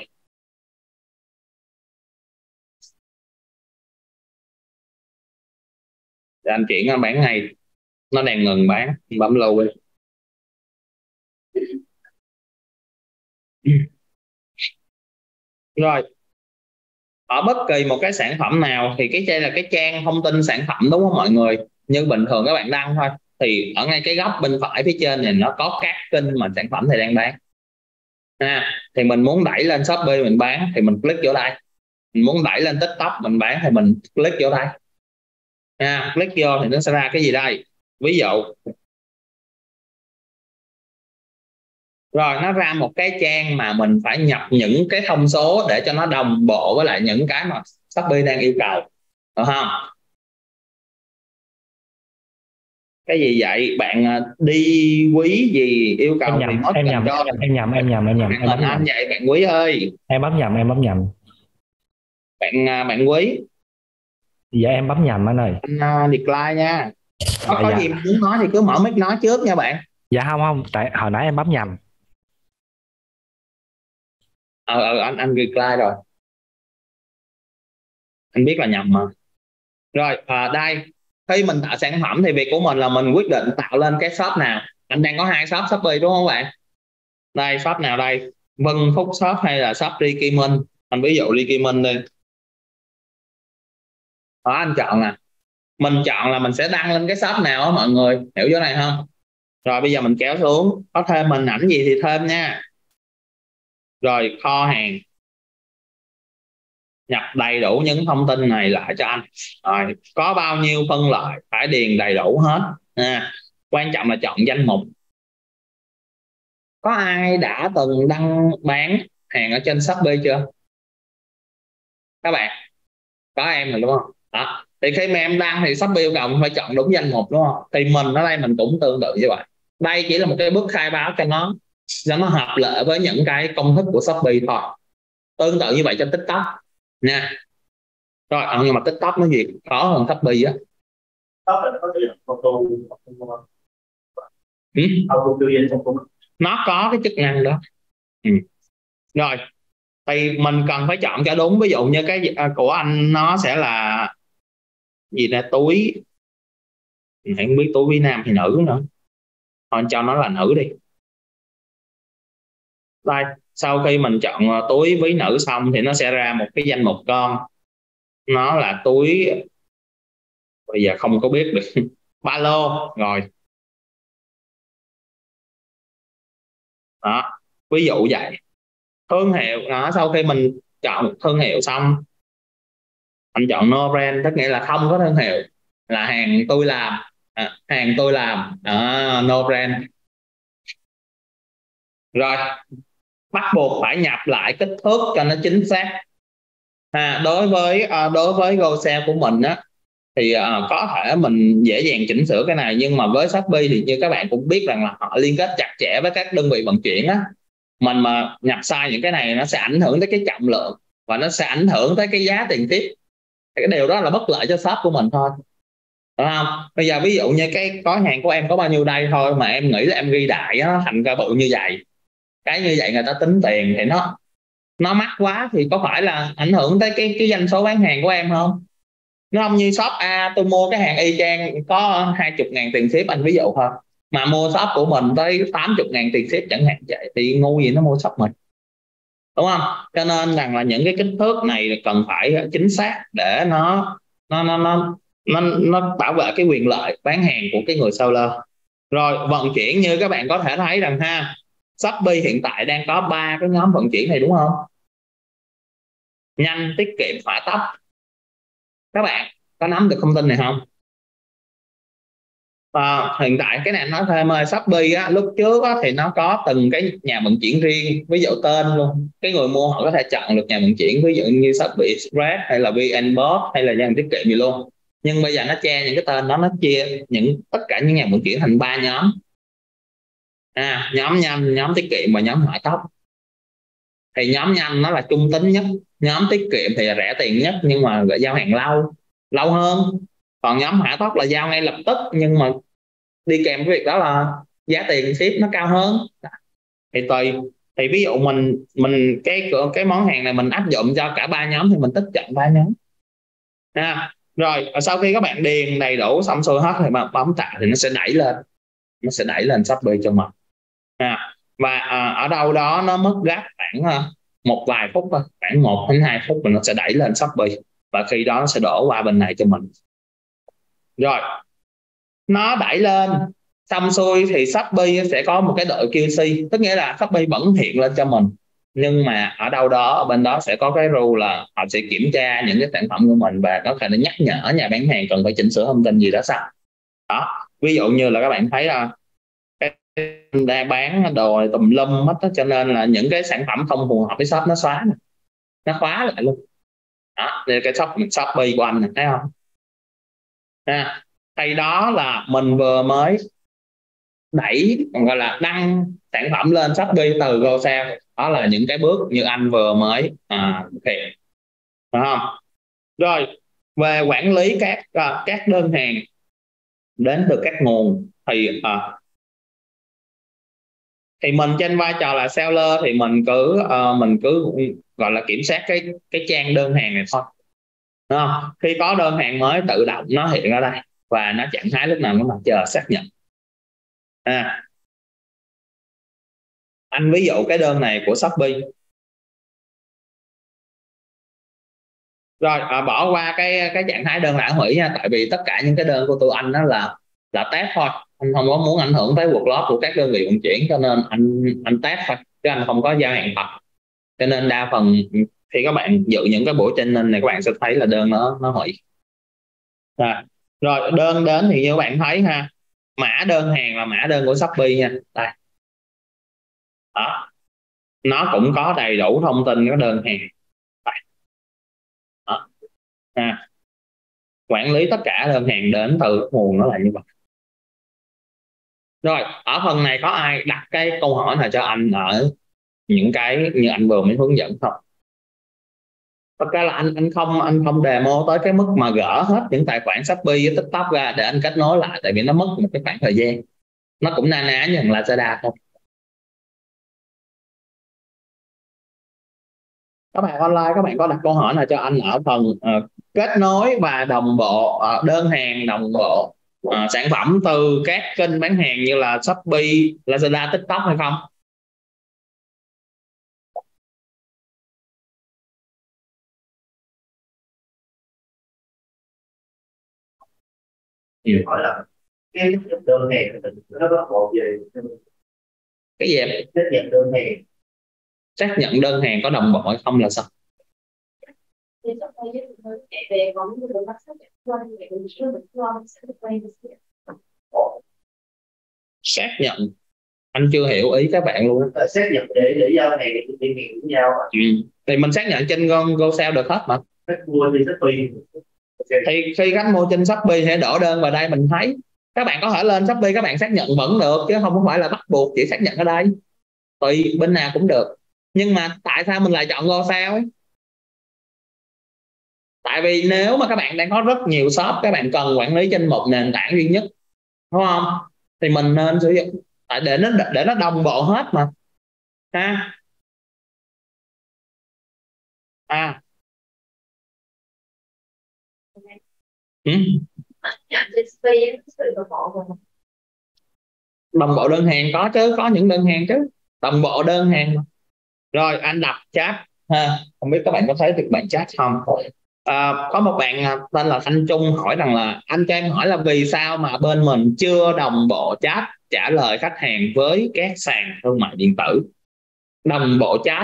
Thì anh chuyển nó bán ngay, nó đang ngừng bán, bấm lâu đi. Rồi ở bất kỳ một cái sản phẩm nào thì cái đây là cái trang thông tin sản phẩm đúng không mọi người, như bình thường các bạn đăng thôi, thì ở ngay cái góc bên phải phía trên này nó có các kênh mà sản phẩm này đang bán ha. Thì mình muốn đẩy lên Shopee mình bán thì mình click vô đây, mình muốn đẩy lên TikTok mình bán thì mình click vô đây ha. Click vô thì nó sẽ ra cái gì đây? Ví dụ rồi nó ra một cái trang mà mình phải nhập những cái thông số để cho nó đồng bộ với lại những cái mà Shopee đang yêu cầu, được không? Cái gì vậy bạn? À, đi quý gì yêu cầu em nhầm em nhầm cho em nhầm em nhầm em nhầm em bấm anh nhầm vậy bạn Quý ơi. em bấm nhầm em bấm nhầm Bạn à, bạn Quý, Dạ em bấm nhầm anh ơi. anh uh, decline nha. Có, Dạ có dạ gì muốn nói thì cứ mở mic nói trước nha bạn. dạ không không tại hồi nãy em bấm nhầm. ờ ờ anh anh decline rồi, anh biết là nhầm mà. Rồi à, đây, khi mình tạo sản phẩm thì việc của mình là mình quyết định tạo lên cái shop nào. Anh đang có hai shop Shopee đúng không bạn? Đây shop nào đây? Vân Phúc Shop hay là shop Ricky Minh? Anh ví dụ Ricky Minh đi. Đó anh chọn nè, mình chọn là mình sẽ đăng lên cái shop nào đó mọi người hiểu chỗ này không? Rồi bây giờ mình kéo xuống, có thêm hình ảnh gì thì thêm nha. Rồi kho hàng, nhập đầy đủ những thông tin này lại cho anh. Rồi có bao nhiêu phân loại phải điền đầy đủ hết nha. Quan trọng là chọn danh mục. Có ai đã từng đăng bán hàng ở trên Shopee chưa các bạn? Có em rồi đúng không? Đó, thì khi mà em đăng thì Shopee yêu cầu phải chọn đúng danh mục đúng không? Thì mình ở đây mình cũng tương tự như vậy. Đây chỉ là một cái bước khai báo cho nó cho nó hợp lệ với những cái công thức của Shopee thôi. Tương tự như vậy cho TikTok nha. Rồi nhưng mà TikTok nó gì khó hơn Shopee á. Ừ? Nó có cái chức năng đó. Ừ. Rồi thì mình cần phải chọn cho đúng. Ví dụ như cái của anh nó sẽ là gì nè, túi, mình không biết túi Việt Nam thì nữ nữa, thôi cho nó là nữ đi. Đây sau khi mình chọn túi ví nữ xong thì nó sẽ ra một cái danh mục con, nó là túi, bây giờ không có biết được ba lô. Rồi Đó, ví dụ vậy. Thương hiệu đó, sau khi mình chọn thương hiệu xong, anh chọn no brand, tức nghĩa là không có thương hiệu, là hàng tôi làm, à, hàng tôi làm, à, no brand. Rồi bắt buộc phải nhập lại kích thước cho nó chính xác. À, đối với à, đối với GoSale của mình á, thì à, có thể mình dễ dàng chỉnh sửa cái này, nhưng mà với Shopee thì như các bạn cũng biết rằng là họ liên kết chặt chẽ với các đơn vị vận chuyển á, mình mà nhập sai những cái này nó sẽ ảnh hưởng tới cái trọng lượng và nó sẽ ảnh hưởng tới cái giá tiền tiếp. Cái điều đó là bất lợi cho shop của mình thôi, đúng không? Bây giờ ví dụ như cái gói hàng của em có bao nhiêu đây thôi mà em nghĩ là em ghi đại nó thành ra bự như vậy, cái như vậy người ta tính tiền thì nó nó mắc quá, thì có phải là ảnh hưởng tới cái cái doanh số bán hàng của em không? Nó không như shop A tôi mua cái hàng y chang có hai mươi ngàn tiền ship, anh ví dụ thôi, mà mua shop của mình tới tám mươi ngàn tiền ship chẳng hạn vậy, thì ngu gì nó mua shop mình, đúng không? Cho nên rằng là những cái kích thước này cần phải chính xác để nó nó nó nó nó, nó bảo vệ cái quyền lợi bán hàng của cái người seller. Rồi vận chuyển, như các bạn có thể thấy rằng ha, Shopee hiện tại đang có ba cái nhóm vận chuyển này, đúng không? Nhanh, tiết kiệm, hỏa tốc. Các bạn có nắm được thông tin này không? À, hiện tại cái này anh nói thêm ơi, Shopee á, lúc trước á, thì nó có từng cái nhà vận chuyển riêng, ví dụ tên luôn, cái người mua họ có thể chọn được nhà vận chuyển, ví dụ như Shopee Express hay là vê en Post hay là nhà tiết kiệm gì luôn. Nhưng bây giờ nó che những cái tên đó, nó chia những tất cả những nhà vận chuyển thành ba nhóm, à, nhóm nhanh, nhóm tiết kiệm và nhóm hỏa tốc. Thì nhóm nhanh nó là trung tính nhất, nhóm tiết kiệm thì là rẻ tiền nhất nhưng mà giao hàng lâu lâu hơn, còn nhóm hỏa tốc là giao ngay lập tức nhưng mà đi kèm với việc đó là giá tiền ship nó cao hơn. Thì tùy, thì ví dụ mình mình cái cái món hàng này mình áp dụng cho cả ba nhóm thì mình tích chọn ba nhóm, ha. Rồi sau khi các bạn điền đầy đủ xong xuôi hết thì bạn bấm tạo thì nó sẽ đẩy lên, nó sẽ đẩy lên Shopee cho mình, ha. Và à, ở đâu đó nó mất gấp khoảng à, một vài phút thôi, khoảng một đến hai phút rồi nó sẽ đẩy lên Shopee, và khi đó nó sẽ đổ qua bên này cho mình. Rồi nó đẩy lên xong xuôi thì Shopee sẽ có một cái đội quy xê, tức nghĩa là Shopee vẫn hiện lên cho mình, nhưng mà ở đâu đó ở bên đó sẽ có cái rule là họ sẽ kiểm tra những cái sản phẩm của mình và có thể nhắc nhở nhà bán hàng cần phải chỉnh sửa thông tin gì đó sao đó. Ví dụ như là các bạn thấy là cái đang bán đồ tùm lum hết đó, cho nên là những cái sản phẩm không phù hợp với shop nó xóa, nó khóa lại luôn đó. Đây cái shop Shopee của anh này, thấy không? À, hay đó là mình vừa mới đẩy, còn gọi là đăng sản phẩm lên Shopee từ GoSale, đó là những cái bước như anh vừa mới à, thực hiện, phải không? Rồi về quản lý các à, các đơn hàng đến từ các nguồn thì à, thì mình trên vai trò là seller thì mình cứ uh, mình cứ gọi là kiểm soát cái cái trang đơn hàng này thôi, đúng không? Khi có đơn hàng mới tự động nó hiện ở đây và nó trạng thái lúc nào nó mà chờ xác nhận. À, anh ví dụ cái đơn này của Shopee. Rồi à, bỏ qua cái cái trạng thái đơn đã hủy nha, tại vì tất cả những cái đơn của tụi anh đó là là test thôi, anh không có muốn ảnh hưởng tới workload của các đơn vị vận chuyển, cho nên anh anh test thôi chứ anh không có giao hàng thật. Cho nên đa phần khi các bạn dự những cái buổi training này các bạn sẽ thấy là đơn nó nó hủy. À, rồi đơn đến thì như các bạn thấy ha, mã đơn hàng là mã đơn của Shopee nha, đây đó, nó cũng có đầy đủ thông tin cái đơn hàng đây. Đó. À, quản lý tất cả đơn hàng đến từ nguồn nó là như vậy. Rồi ở phần này có ai đặt cái câu hỏi nào cho anh ở những cái như anh vừa mới hướng dẫn không? Thật ra là anh anh không anh không demo tới cái mức mà gỡ hết những tài khoản Shopee với TikTok ra để anh kết nối lại, tại vì nó mất một cái khoảng thời gian, nó cũng na ná như thằng Lazada thôi. Các bạn online các bạn có đặt câu hỏi nào cho anh ở phần uh, kết nối và đồng bộ uh, đơn hàng đồng bộ uh, sản phẩm từ các kênh bán hàng như là Shopee, Lazada, TikTok hay không? Nhiều hỏi là cái đơn hàng nó có bộ về Cái gì em? Xác nhận đơn hàng. Xác nhận đơn hàng có đồng bộ hay không là sao? Thì trong đây thì tôi chạy về có những người bắt xác nhận qua thì mình chưa được qua sẽ được quay được. Xác nhận, anh chưa hiểu ý các bạn luôn. Phải xác nhận để để giao hàng thì đi hàng cũng giao. Ừ. Thì mình xác nhận trên GoSale được hết mà. Khách mua thì rất tùy. Thì khi khách mua trên Shopee sẽ đổ đơn vào đây mình thấy. Các bạn có thể lên Shopee các bạn xác nhận vẫn được chứ không phải là bắt buộc chỉ xác nhận ở đây. Tùy bên nào cũng được. Nhưng mà tại sao mình lại chọn GoSale ấy? Tại vì nếu mà các bạn đang có rất nhiều shop, các bạn cần quản lý trên một nền tảng duy nhất, đúng không? Thì mình nên sử dụng tại để nó để nó đồng bộ hết mà. Ha. À. Ừ. Đồng bộ đơn hàng có chứ, có những đơn hàng chứ, đồng bộ đơn hàng mà. Rồi anh đọc chat ha, không biết các bạn có thấy được bạn chat không? À, có một bạn tên là Thanh Trung hỏi rằng là anh cho em hỏi là vì sao mà bên mình chưa đồng bộ chat trả lời khách hàng với các sàn thương mại điện tử. Đồng bộ chat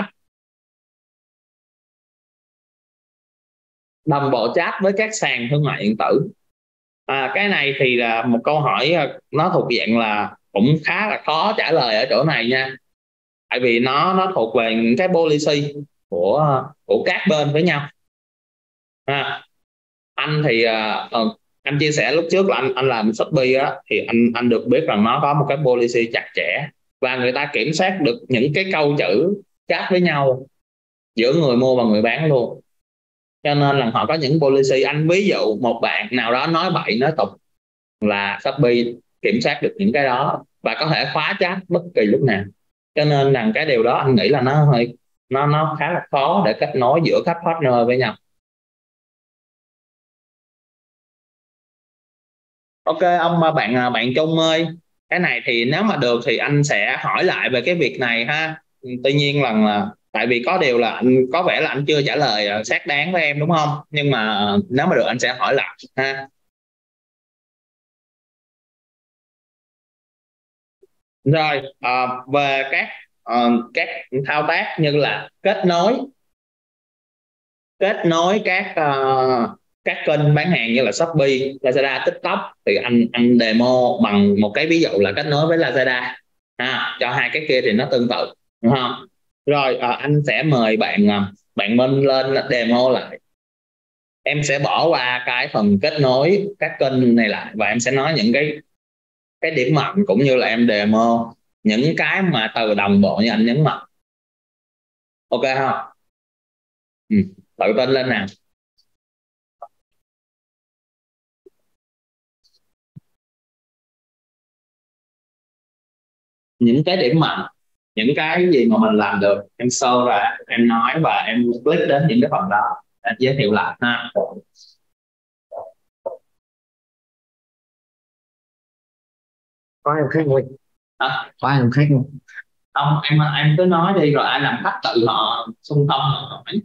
đồng bộ chat với các sàn thương mại điện tử. À, cái này thì là một câu hỏi nó thuộc dạng là cũng khá là khó trả lời ở chỗ này nha, tại vì nó nó thuộc về những cái policy của của các bên với nhau. À, anh thì uh, anh chia sẻ lúc trước là anh anh làm Shopee á, thì anh anh được biết rằng nó có một cái policy chặt chẽ và người ta kiểm soát được những cái câu chữ chat với nhau giữa người mua và người bán luôn, cho nên là họ có những policy. Anh ví dụ một bạn nào đó nói bậy nói tục là Shopee kiểm soát được những cái đó và có thể khóa chat bất kỳ lúc nào, cho nên rằng cái điều đó anh nghĩ là nó hơi nó nó khá là khó để kết nối giữa các partner với nhau. Ok ông bạn bạn Trung ơi, cái này thì nếu mà được thì anh sẽ hỏi lại về cái việc này ha. Tuy nhiên là, là tại vì có điều là anh có vẻ là anh chưa trả lời xác đáng với em đúng không, nhưng mà nếu mà được anh sẽ hỏi lại ha. Rồi à, về các à, các thao tác như là kết nối kết nối các uh, các kênh bán hàng như là Shopee, Lazada, TikTok thì anh anh demo bằng một cái ví dụ là kết nối với Lazada ha, cho hai cái kia thì nó tương tự đúng không? Rồi à, anh sẽ mời bạn bạn Minh lên demo lại, em sẽ bỏ qua cái phần kết nối các kênh này lại và em sẽ nói những cái cái điểm mạnh cũng như là em demo những cái mà từ đồng bộ như anh nhấn mạnh, ok không? Ừ. Tự tin lên nào. Những cái điểm mạnh, những cái gì mà mình làm được em show ra, em nói và em click đến những cái phần đó để giới thiệu lại ha. Có em khách không? À, Có em khách không? không em em cứ nói đi rồi ai làm khách tự họ xung phong họ hỏi.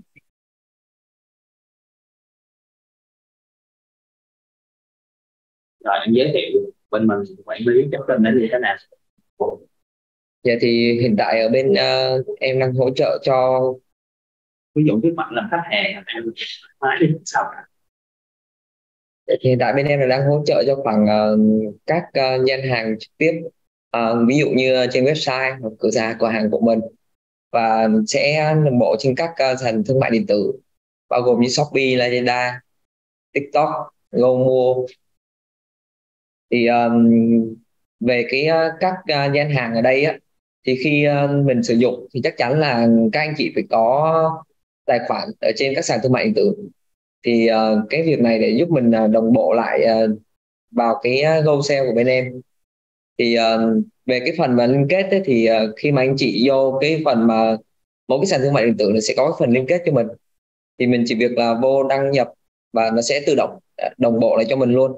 Rồi em giới thiệu bên mình quản lý cái kênh đó như thế nào. Dạ thì hiện tại ở bên ờ, em đang hỗ trợ cho Ví dụ trước mặt làm khách hàng em nói đi sao cả. dạ, thì hiện tại bên em là đang hỗ trợ cho khoảng ờ, các ờ, gian hàng trực tiếp. Ờ, ví dụ như trên website hoặc cửa hàng cửa hàng của mình, và sẽ đồng bộ trên các ờ, sàn thương mại điện tử bao gồm như Shopee, Lazada, TikTok, GoMore. Thì ờm, về cái ờ, các ờ, gian hàng ở đây á, thì khi ờ, mình sử dụng thì chắc chắn là các anh chị phải có tài khoản ở trên các sàn thương mại điện tử. Thì ờ, cái việc này để giúp mình ờ, đồng bộ lại ờ, vào cái uh, GoSale của bên em. Thì ờ, về cái phần mà liên kết ấy, thì ờ, khi mà anh chị vô cái phần mà mỗi cái sàn thương mại điện tử nó sẽ có cái phần liên kết cho mình, thì mình chỉ việc là vô đăng nhập và nó sẽ tự động ờ, đồng bộ lại cho mình luôn.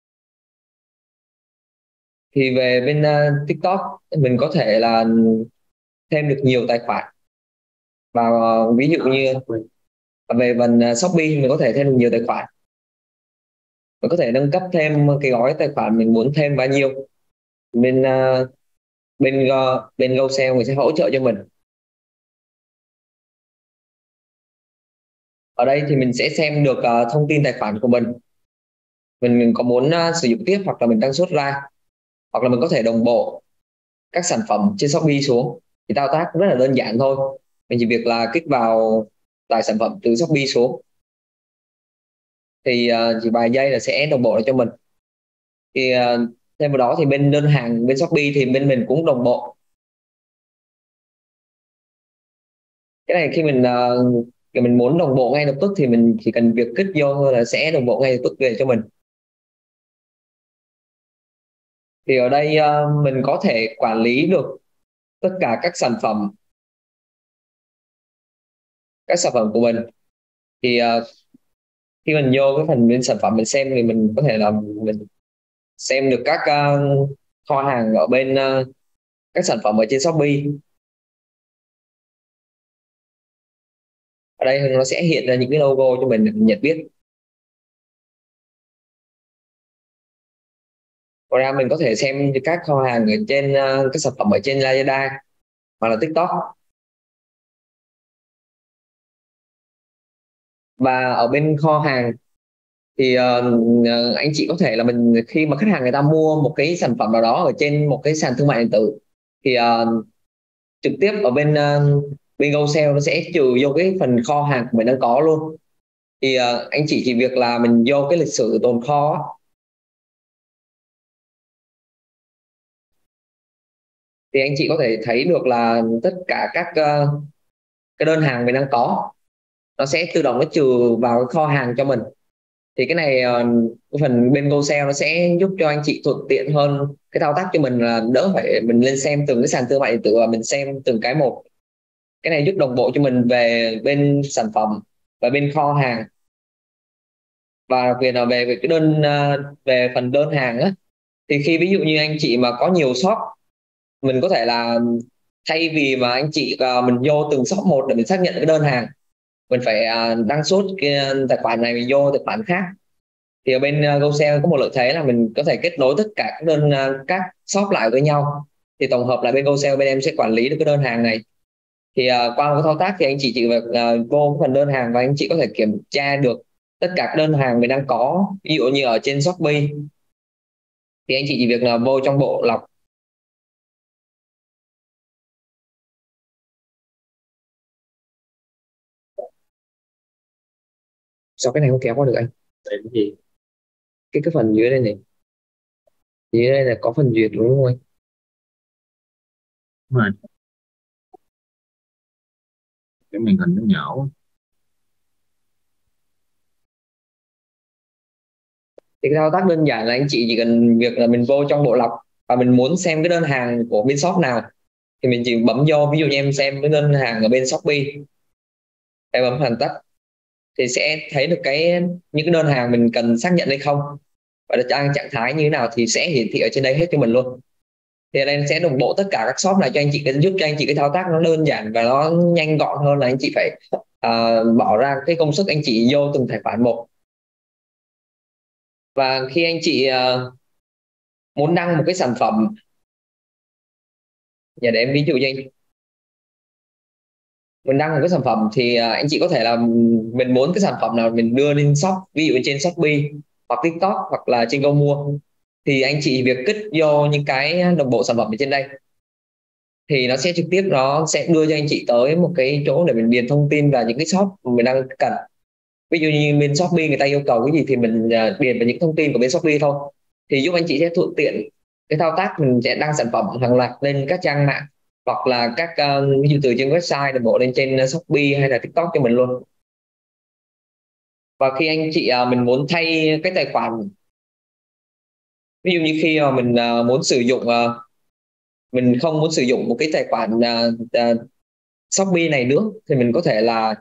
Thì về bên ờ, TikTok mình có thể là thêm được nhiều tài khoản, và ờ, ví dụ như về phần ờ, Shopee mình có thể thêm được nhiều tài khoản, mình có thể nâng cấp thêm cái gói tài khoản mình muốn thêm bao nhiêu. Bên uh, bên uh, bên GoSale người sẽ hỗ trợ cho mình. Ở đây thì mình sẽ xem được uh, thông tin tài khoản của mình. Mình, mình có muốn uh, sử dụng tiếp hoặc là mình đang xuất ra, hoặc là mình có thể đồng bộ các sản phẩm trên Shopee xuống. Thì thao tác rất là đơn giản thôi. Mình chỉ việc là kích vào tải sản phẩm từ Shopee xuống, thì uh, chỉ vài giây là sẽ đồng bộ lại cho mình. Thì uh, thêm vào đó thì bên đơn hàng bên Shopee thì bên mình cũng đồng bộ. Cái này khi mình uh, mình muốn đồng bộ ngay lập tức thì mình chỉ cần việc kích vô thôi là sẽ đồng bộ ngay lập tức về cho mình. Thì ở đây uh, mình có thể quản lý được tất cả các sản phẩm các sản phẩm của mình. Thì uh, khi mình vô cái phần bên sản phẩm mình xem thì mình có thể là mình xem được các uh, kho hàng ở bên uh, các sản phẩm ở trên Shopee. Ở đây nó sẽ hiện ra những cái logo cho mình để mình nhận biết. Ngoài ra mình có thể xem các kho hàng ở trên uh, các sản phẩm ở trên Lazada hoặc là TikTok. Và ở bên kho hàng thì uh, anh chị có thể là mình khi mà khách hàng người ta mua một cái sản phẩm nào đó ở trên một cái sàn thương mại điện tử thì uh, trực tiếp ở bên uh, bên GoSale nó sẽ trừ vô cái phần kho hàng của mình đang có luôn. Thì uh, anh chị chỉ việc là mình vô cái lịch sử tồn kho á, thì anh chị có thể thấy được là tất cả các uh, cái đơn hàng mình đang có nó sẽ tự động nó trừ vào cái kho hàng cho mình. Thì cái này uh, cái phần bên GoSale nó sẽ giúp cho anh chị thuận tiện hơn cái thao tác cho mình, là đỡ phải mình lên xem từng cái sàn thương mại điện tử và mình xem từng cái một. Cái này giúp đồng bộ cho mình về bên sản phẩm và bên kho hàng. Và đặc biệt là về, về cái đơn uh, về phần đơn hàng á, thì khi ví dụ như anh chị mà có nhiều shop, mình có thể là thay vì mà anh chị uh, mình vô từng shop một để mình xác nhận cái đơn hàng, mình phải uh, đăng xuất cái tài khoản này mình vô tài khoản khác. Thì ở bên uh, GoSale có một lợi thế là mình có thể kết nối tất cả các đơn uh, các shop lại với nhau, thì tổng hợp lại bên GoSale bên em sẽ quản lý được cái đơn hàng này. Thì uh, qua một cái thao tác thì anh chị chỉ việc uh, vô phần đơn hàng và anh chị có thể kiểm tra được tất cả các đơn hàng mình đang có. Ví dụ như ở trên Shopee thì anh chị chỉ việc là vô trong bộ lọc, sao cái này không kéo qua được anh? Để cái gì? Cái cái phần dưới đây này, dưới đây là có phần duyệt đúng không anh? Đúng rồi. Cái màn hình nó nhỏ. Thì cái thao tác đơn giản là anh chị chỉ cần việc là mình vô trong bộ lọc và mình muốn xem cái đơn hàng của bên shop nào thì mình chỉ bấm vô. Ví dụ như em xem cái đơn hàng ở bên Shopee, em bấm hoàn tất thì sẽ thấy được cái những cái đơn hàng mình cần xác nhận hay không và đang trạng thái như thế nào thì sẽ hiển thị ở trên đây hết cho mình luôn. Thì ở đây sẽ đồng bộ tất cả các shop này cho anh chị, giúp cho anh chị cái thao tác nó đơn giản và nó nhanh gọn hơn là anh chị phải uh, bỏ ra cái công sức anh chị vô từng tài khoản một. Và khi anh chị uh, muốn đăng một cái sản phẩm, nhà để em ví dụ như anh mình đăng một cái sản phẩm thì uh, anh chị có thể là mình muốn cái sản phẩm nào mình đưa lên shop, ví dụ trên Shopee hoặc TikTok hoặc là trên Go Mua, thì anh chị việc kích vô những cái đồng bộ sản phẩm ở trên đây thì nó sẽ trực tiếp nó sẽ đưa cho anh chị tới một cái chỗ để mình điền thông tin và những cái shop mình đang cần. Ví dụ như bên Shopee người ta yêu cầu cái gì thì mình uh, điền vào những thông tin của bên Shopee thôi, thì giúp anh chị sẽ thuận tiện cái thao tác mình sẽ đăng sản phẩm hàng loạt lên các trang mạng hoặc là các uh, ví dụ từ trên website đồng bộ lên trên Shopee hay là TikTok cho mình luôn. Và khi anh chị uh, mình muốn thay cái tài khoản, ví dụ như khi mà mình uh, muốn sử dụng uh, mình không muốn sử dụng một cái tài khoản uh, uh, Shopee này nữa thì mình có thể là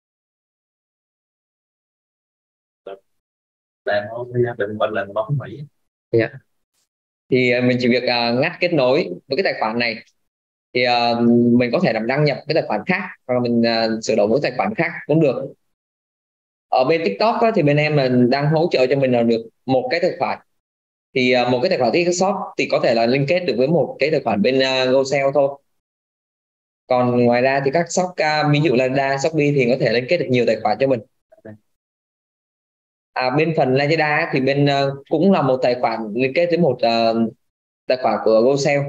Bạn đừng quên lần bấm Mỹ. yeah. Thì mình chỉ việc uh, ngắt kết nối với cái tài khoản này thì uh, mình có thể làm đăng nhập cái tài khoản khác hoặc là mình uh, sửa đổi với tài khoản khác cũng được. Ở bên TikTok á, thì bên em mình đang hỗ trợ cho mình là được một cái tài khoản, Thì uh, một cái tài khoản TikTok Shop thì có thể là liên kết được với một cái tài khoản bên uh, GoSale thôi. Còn ngoài ra thì các shop uh, ví dụ Lazada, Shopee thì có thể liên kết được nhiều tài khoản cho mình. À, bên phần Lazada thì bên uh, cũng là một tài khoản liên kết với một uh, tài khoản của GoSale.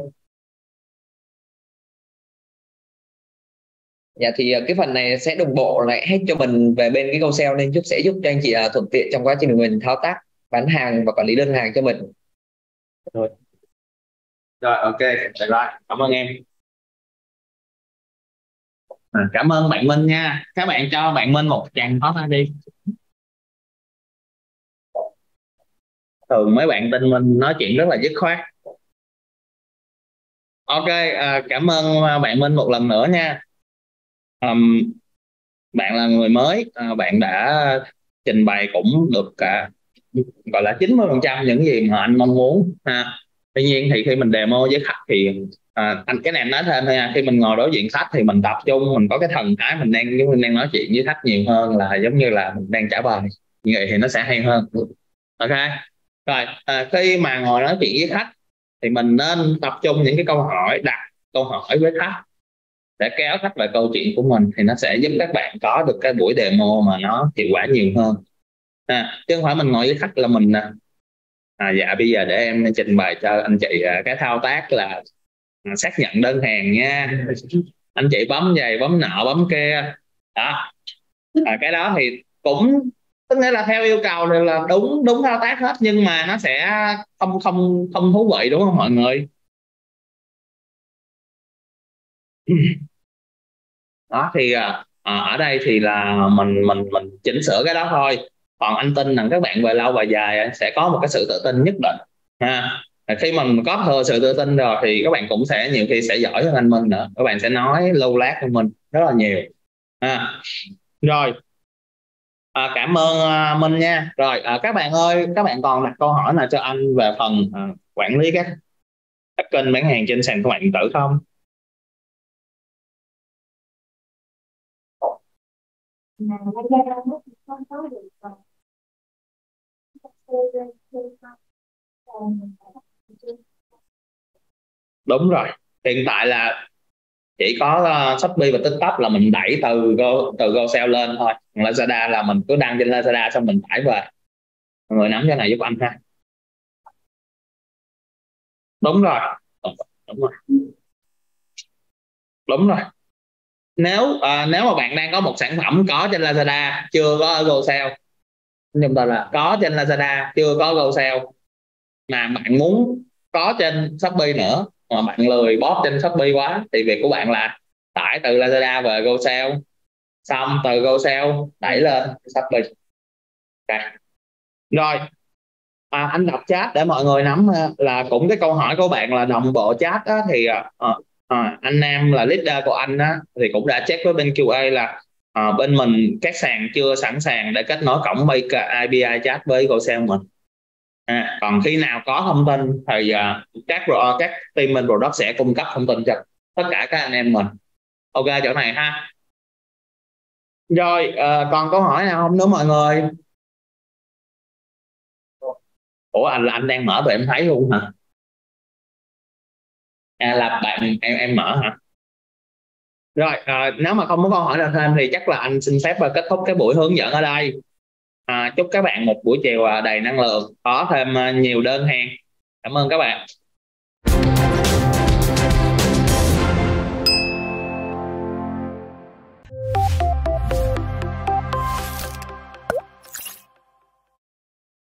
Dạ thì cái phần này sẽ đồng bộ lại hết cho mình về bên cái GoSale, nên giúp sẽ giúp cho anh chị uh, thuận tiện trong quá trình mình thao tác bán hàng và quản lý đơn hàng cho mình. Rồi, rồi ok, rồi cảm ơn em. À, cảm ơn bạn Minh nha. Các bạn cho bạn Minh một tràng pháo tay đi. Thường mấy bạn tin mình nói chuyện rất là dứt khoát. Ok, à, cảm ơn bạn Minh một lần nữa nha. Um, bạn là người mới, à, bạn đã trình bày cũng được cả gọi là chín mươi phần trăm những gì mà anh mong muốn ha. Tuy nhiên thì khi mình demo với khách thì à, anh cái này em nói thêm thôi nha, khi mình ngồi đối diện khách thì mình tập trung, mình có cái thần thái mình đang mình đang nói chuyện với khách nhiều hơn là giống như là mình đang trả bài, như vậy thì nó sẽ hay hơn. Ok rồi, à, khi mà ngồi nói chuyện với khách thì mình nên tập trung những cái câu hỏi, đặt câu hỏi với khách để kéo khách về câu chuyện của mình, thì nó sẽ giúp các bạn có được cái buổi demo mà nó hiệu quả nhiều hơn. À, chứ không phải mình ngồi với khách là mình à, dạ bây giờ để em trình bày cho anh chị à, cái thao tác là à, xác nhận đơn hàng nha, anh chị bấm vậy bấm nọ bấm kia đó. À, cái đó thì cũng tức nghĩa là theo yêu cầu thì là đúng đúng thao tác hết, nhưng mà nó sẽ không không không thú vị, đúng không mọi người? Đó thì à, ở đây thì là mình mình mình chỉnh sửa cái đó thôi. Còn anh tin rằng các bạn về lâu về dài sẽ có một cái sự tự tin nhất định ha. Khi mình có thừa sự tự tin rồi thì các bạn cũng sẽ nhiều khi sẽ giỏi hơn anh Minh nữa, các bạn sẽ nói lâu lát hơn mình rất là nhiều ha. Rồi à, cảm ơn uh, Minh nha. Rồi à, các bạn ơi, các bạn còn đặt câu hỏi nào cho anh về phần à, quản lý các, các kênh bán hàng trên sàn thương mại điện tử không? Mà Lazada nó cũng không có được rồi. Đúng rồi, hiện tại là chỉ có uh, Shopee và TikTok là mình đẩy từ Go, từ GoSale lên thôi. Còn Lazada là mình cứ đăng trên Lazada xong mình tải về. Mọi người nắm cái này giúp anh ha. Đúng rồi, đúng rồi, đúng rồi. Nếu à, nếu mà bạn đang có một sản phẩm có trên Lazada chưa có ở GoSale, chúng ta là có trên Lazada chưa có GoSale, mà bạn muốn có trên Shopee nữa mà bạn lười bóp trên Shopee quá, thì việc của bạn là tải từ Lazada về GoSale, xong từ GoSale đẩy lên Shopee. Okay. Rồi à, anh đọc chat để mọi người nắm là cũng cái câu hỏi của bạn là đồng bộ chat á, thì à, à, anh Nam là leader của anh á, thì cũng đã check với bên Q A là à, bên mình các sàn chưa sẵn sàng để kết nối cổng i pê i chat với GoSale mình. À, còn khi nào có thông tin thì uh, các các team bên product sẽ cung cấp thông tin cho tất cả các anh em mình. Ok chỗ này ha. Rồi uh, còn câu hỏi nào không nữa mọi người? Ủa anh là anh đang mở tụi em thấy luôn hả? À là bạn em em mở hả? Rồi à, nếu mà không có câu hỏi nào thêm thì chắc là anh xin phép và kết thúc cái buổi hướng dẫn ở đây. À, chúc các bạn một buổi chiều đầy năng lượng, có thêm nhiều đơn hàng. Cảm ơn các bạn.